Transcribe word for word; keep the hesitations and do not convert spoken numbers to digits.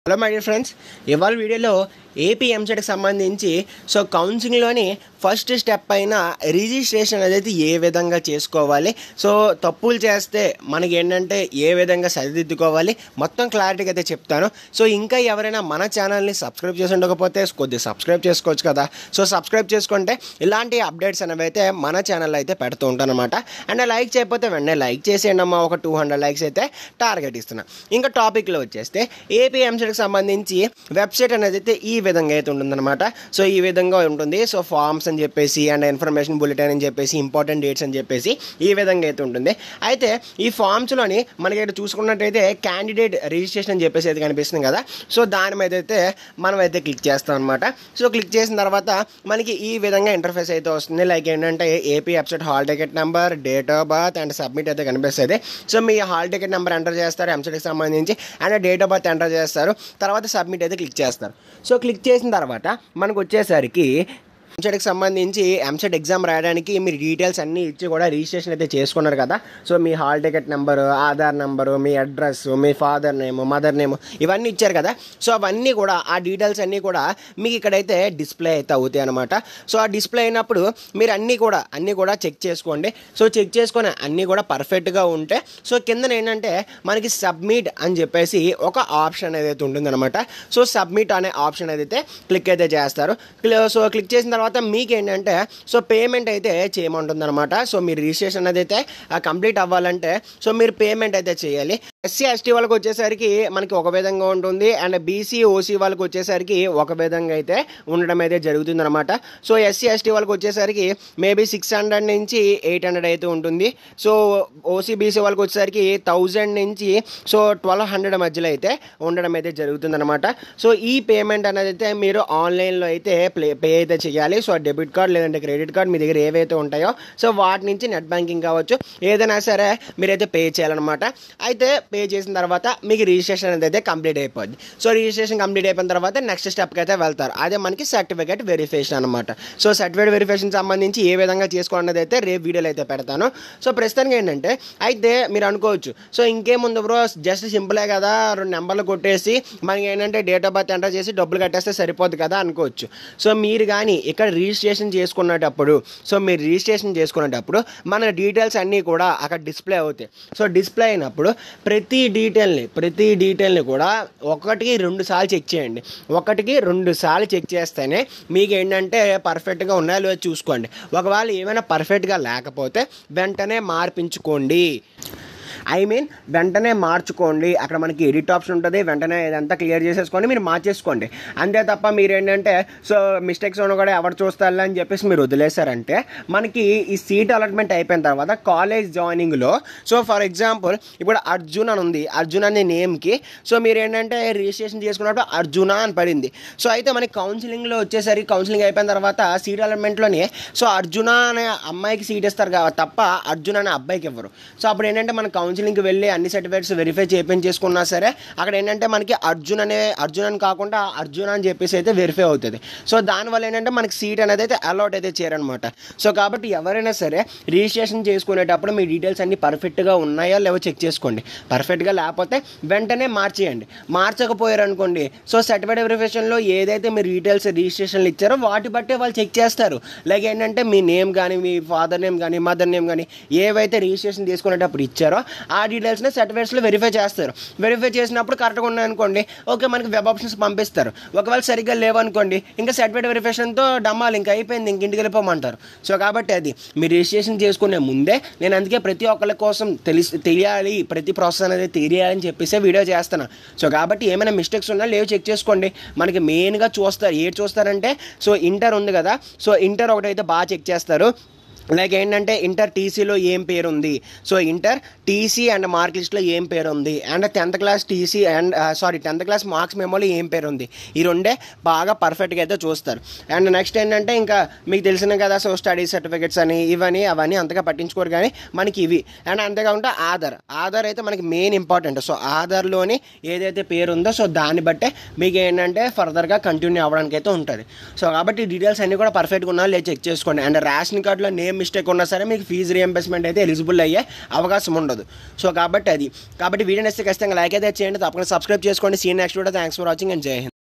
Hello my dear friends, ఇవాళ వీడియోలో AP ఎంసెట్కి సంబంధించి సో కౌన్సిలింగ్లోని ఫస్ట్ స్టెప్ అయిన రిజిస్ట్రేషన్ అనేది ఏ విధంగా చేసుకోవాలి, సో తప్పులు చేస్తే మనకి ఏంటంటే ఏ విధంగా సరిదిద్దుకోవాలి మొత్తం క్లారిటీగా అయితే చెప్తాను. సో ఇంకా ఎవరైనా మన ఛానల్ని సబ్స్క్రైబ్ చేసి ఉండకపోతే కొద్దిగా సబ్స్క్రైబ్ చేసుకోవచ్చు కదా. సో సబ్స్క్రైబ్ చేసుకుంటే ఇలాంటి అప్డేట్స్ అనేవి అయితే మన ఛానల్లో అయితే పెడుతూ ఉంటాను అనమాట. అండ్ లైక్ చేయకపోతే వెంటనే లైక్ చేసేయండి అమ్మా, ఒక టూ హండ్రెడ్ లైక్స్ అయితే టార్గెట్ ఇస్తున్నా. ఇంకా టాపిక్లో వచ్చేస్తే ఏపీ ఎంసెట్కి సంబంధించి వెబ్సైట్ అనేది అయితే ఈ విధంగా అయితే ఉంటుందన్నమాట. సో ఈ విధంగా ఉంటుంది. సో ఫార్మ్స్ అని చెప్పేసి అండ్ ఇన్ఫర్మేషన్ బులెటిన్ అని చెప్పేసి ఇంపార్టెంట్ డేట్స్ అని చెప్పేసి ఈ విధంగా అయితే ఉంటుంది. అయితే ఈ ఫార్మ్స్లోని మనకి చూసుకున్నట్టయితే క్యాండిడేట్ రిజిస్ట్రేషన్ అని చెప్పేసి అయితే కనిపిస్తుంది కదా. సో దాని మీద అయితే మనం అయితే క్లిక్ చేస్తాం అనమాట. సో క్లిక్ చేసిన తర్వాత మనకి ఈ విధంగా ఇంటర్ఫేస్ అయితే వస్తుంది. లైక్ ఏంటంటే AP website hall ticket number, date of birth and submit అయితే కనిపిస్తుంది. సో మీ హాల్ టికెట్ నెంబర్ ఎంటర్ చేస్తారు ఎంసెట్కి సంబంధించి, and date of birth enter చేస్తారు, తర్వాత సబ్మిట్ అయితే క్లిక్ చేస్తారు. సో క్లిక్ చేసిన తర్వాత మనకు వచ్చేసరికి ఎంసెట్కి సంబంధించి ఎంసెట్ ఎగ్జామ్ రాయడానికి మీరు డీటెయిల్స్ అన్నీ ఇచ్చి కూడా రిజిస్ట్రేషన్ అయితే చేసుకున్నారు కదా. సో మీ hall ticket number, Aadhaar number, మీ అడ్రస్, మీ ఫాదర్ నేమ్, మదర్ నేమ్ ఇవన్నీ ఇచ్చారు కదా. సో అవన్నీ కూడా ఆ డీటెయిల్స్ అన్నీ కూడా మీకు ఇక్కడైతే డిస్ప్లే అయితే అవుతాయి అనమాట. సో ఆ డిస్ప్లే అయినప్పుడు మీరు అన్నీ కూడా అన్నీ కూడా చెక్ చేసుకోండి. సో చెక్ చేసుకొని అన్నీ కూడా పర్ఫెక్ట్గా ఉంటే సో కింద ఏంటంటే మనకి సబ్మిట్ అని చెప్పేసి ఒక ఆప్షన్ ఏదైతే ఉంటుందన్నమాట. సో సబ్మిట్ అనే ఆప్షన్ ఏదైతే క్లిక్ అయితే చేస్తారు. సో క్లిక్ చేసిన తర్వాత మీకు ఏంటంటే సో పేమెంట్ అయితే చేయమంటుంది అనమాట. సో మీరు రిజిస్ట్రేషన్ అనేది అయితే కంప్లీట్ అవ్వాలంటే సో మీరు పేమెంట్ అయితే చేయాలి. ఎస్సీ ఎస్టీ వాళ్ళకి వచ్చేసరికి మనకి ఒక విధంగా ఉంటుంది, అండ్ బీసీ ఓసీ వాళ్ళకి వచ్చేసరికి ఒక విధంగా అయితే ఉండడం అయితే జరుగుతుంది అనమాట. సో ఎస్సీ ఎస్టీ వాళ్ళకి వచ్చేసరికి మేబీ సిక్స్ హండ్రెడ్ నుంచి ఎయిట్ హండ్రెడ్ అయితే ఉంటుంది. సో ఓసీ బీసీ వాళ్ళకి వచ్చేసరికి థౌజండ్ నుంచి సో ట్వెల్వ్ హండ్రెడ్ మధ్యలో అయితే ఉండడం అయితే జరుగుతుంది అనమాట. సో ఈ పేమెంట్ అనేది అయితే మీరు ఆన్లైన్లో అయితే ప్లే పే అయితే చేయాలి. సో డెబిట్ కార్డ్ లేదంటే క్రెడిట్ కార్డ్ మీ దగ్గర ఏవైతే ఉంటాయో సో వాటి నుంచి నెట్ బ్యాంకింగ్ కావచ్చు ఏదైనా సరే మీరైతే పే చేయాలన్నమాట. అయితే పే చేసిన తర్వాత మీకు రిజిస్ట్రేషన్ అనేది అయితే కంప్లీట్ అయిపోద్ది. సో రిజిస్ట్రేషన్ కంప్లీట్ అయిపోయిన తర్వాత నెక్స్ట్ స్టెప్కి అయితే వెళ్తారు. అదే మనకి సర్టిఫికేట్ వెరిఫికేషన్ అనమాట. సో సర్టిఫికేట్ వెరిఫికేషన్ సంబంధించి ఏ విధంగా చేసుకోవాలనేది అయితే రేపు వీడియోలో అయితే పెడతాను. సో ప్రస్తుతానికి ఏంటంటే అయితే మీరు అనుకోవచ్చు సో ఇంకేముంది బ్రో, జస్ట్ సింపులే కదా, రెండు నెంబర్లు కొట్టేసి మనకి ఏంటంటే డేట్ ఆఫ్ బర్త్ ఎంటర్ చేసి డబ్బులు కట్టేస్తే సరిపోద్ది కదా అనుకోవచ్చు. సో మీరు కానీ ఇక్కడ రిజిస్ట్రేషన్ చేసుకునేటప్పుడు సో మీరు రిజిస్ట్రేషన్ చేసుకునేటప్పుడు మన డీటెయిల్స్ అన్నీ కూడా అక్కడ డిస్ప్లే అవుతాయి. సో డిస్ప్లే అయినప్పుడు ప్రతి డీటెయిల్ని ప్రతి డీటెయిల్ని కూడా ఒకటికి రెండు సార్లు చెక్ చేయండి. ఒకటికి రెండు సార్లు చెక్ చేస్తేనే మీకు ఏంటంటే పర్ఫెక్ట్గా ఉన్నాయో లేదో చూసుకోండి. ఒకవేళ ఏమైనా పర్ఫెక్ట్గా లేకపోతే వెంటనే మార్పించుకోండి. ఐ మీన్ వెంటనే మార్చుకోండి. అక్కడ మనకి ఎడిట్ ఆప్షన్ ఉంటుంది, వెంటనే ఇదంతా క్లియర్ చేసేసుకోండి, మీరు మార్చేసుకోండి. అంతే తప్ప మీరు ఏంటంటే సో మిస్టేక్స్ ఉన్న కూడా ఎవరు చూస్తారు అని చెప్పేసి మీరు వదిలేశారంటే మనకి ఈ సీట్ అలాట్మెంట్ అయిపోయిన తర్వాత కాలేజ్ జాయినింగ్లో సో ఫర్ ఎగ్జాంపుల్ ఇప్పుడు అర్జున్ అని ఉంది, అర్జున్ అనే నేమ్కి సో మీరు ఏంటంటే రిజిస్ట్రేషన్ చేసుకున్నప్పుడు అర్జున అని పడింది. సో అయితే మనకి కౌన్సిలింగ్లో వచ్చేసరికి కౌన్సిలింగ్ అయిపోయిన తర్వాత సీట్ అలాట్మెంట్లోనే సో అర్జున అనే అమ్మాయికి సీట్ ఇస్తారు కాబట్టి తప్ప అర్జున్ అనే అబ్బాయికి ఇవ్వరు. సో అప్పుడు ఏంటంటే మన కౌన్సిలింగ్కి వెళ్ళి అన్ని సర్టిఫికేట్స్ వెరిఫై చేయించేసుకున్నా సరే అక్కడ ఏంటంటే మనకి అర్జున్ అనే అర్జున్ అని కాకుండా అర్జున్ అని చెప్పేసి అయితే వెరిఫై అవుతుంది. సో దానివల్ల ఏంటంటే మనకి సీట్ అనేది అయితే అలాట్ అయితే చేయరనమాట. సో కాబట్టి ఎవరైనా సరే రిజిస్ట్రేషన్ చేసుకునేటప్పుడు మీ డీటెయిల్స్ అన్ని పర్ఫెక్ట్గా ఉన్నాయా లేవో చెక్ చేసుకోండి. పర్ఫెక్ట్గా లేకపోతే వెంటనే మార్చేయండి. మార్చకపోయారు అనుకోండి సో సర్టిఫికేట్ వెరిఫికేషన్లో ఏదైతే మీరు డీటెయిల్స్ రిజిస్ట్రేషన్లు ఇచ్చారో వాటి బట్టే వాళ్ళు చెక్ చేస్తారు. లైక్ ఏంటంటే మీ నేమ్ కానీ మీ ఫాదర్ నేమ్ కానీ మదర్ నేమ్ కానీ ఏవైతే రిజిస్ట్రేషన్ చేసుకునేటప్పుడు ఇచ్చారో ఆ డీటెయిల్స్ని సర్టిఫికేట్స్లో వెరిఫై చేస్తారు. వెరిఫై చేసినప్పుడు కరెక్ట్గా ఉన్నాయనుకోండి ఓకే మనకి వెబ్ ఆప్షన్స్ పంపిస్తారు. ఒకవేళ సరిగ్గా లేవనుకోండి ఇంకా సర్టిఫికేట్ వెరిఫికేషన్తో డమ్మాలి, ఇంకా అయిపోయింది, ఇంక ఇంటికి వెళ్ళిపోమంటారు. సో కాబట్టి అది మీరు రిజిస్ట్రేషన్ చేసుకునే ముందే నేను అందుకే ప్రతి ఒక్కరి కోసం తెలిసి తెలియాలి, ప్రతి ప్రాసెస్ అనేది తెలియాలని చెప్పేసి వీడియో చేస్తాను. సో కాబట్టి ఏమైనా మిస్టేక్స్ ఉన్నా లేవు చెక్ చేసుకోండి. మనకి మెయిన్గా చూస్తారు ఏది చూస్తారంటే సో ఇంటర్ ఉంది కదా, సో ఇంటర్ ఒకటైతే బాగా చెక్ చేస్తారు. లైక్ ఏంటంటే ఇంటర్ టీసీలో ఏం పేరు ఉంది, so inter TC and mark లిస్ట్లో ఏం పేరు ఉంది, and tenth class TC and sorry tenth class marks మెమోలో ఏం పేరు ఉంది, ఈ రెండే బాగా పర్ఫెక్ట్గా అయితే చూస్తారు. అండ్ నెక్స్ట్ ఏంటంటే ఇంకా మీకు తెలిసిన కదా సో స్టడీ సర్టిఫికేట్స్ అని ఇవన్నీ అవన్నీ అంతగా పట్టించుకోరు కానీ మనకి ఇవి. అండ్ అంతేకాకుండా ఆధార్ ఆధార్ అయితే మనకి మెయిన్ ఇంపార్టెంట్. సో ఆధార్లోని ఏదైతే పేరు ఉందో సో దాన్ని బట్టే మీకు ఏంటంటే ఫర్దర్గా కంటిన్యూ అవ్వడానికి అయితే ఉంటుంది. సో కాబట్టి డీటెయిల్స్ అన్నీ కూడా పర్ఫెక్ట్గా ఉన్నా లేదు చెక్ చేసుకోండి. అండ్ రేషన్ కార్డులో నేమ్ ఏం మిస్టేక్ ఉన్నా సరే మీకు ఫీజు రీఎంబర్స్మెంట్ అయితే ఎలిజిబుల్ అయ్యే అవకాశం ఉండదు. సో కాబట్టి అది కాబట్టి వీడియో నచ్చితే ఖచ్చితంగా లైక్ అయితే చేయండి, తప్పకుండా సబ్స్క్రైబ్ చేసుకోండి. See next video. Thanks for watching and జై హింద్.